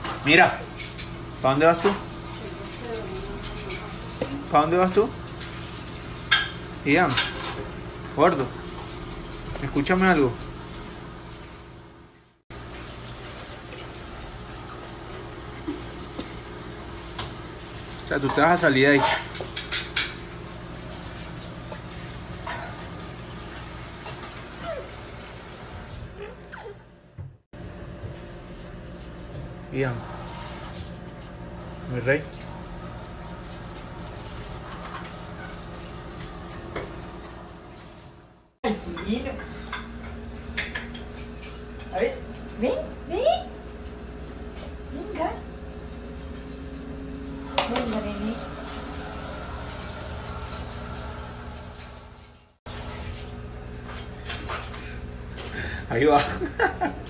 Mira, ¿para dónde vas tú? ¿Para dónde vas tú? Ian, gordo, escúchame algo. O sea, tú te vas a salir de ahí. Ian, mi rey. Tranquilo. A ver, ven, ven. Venga. Venga, nene. Ahí va.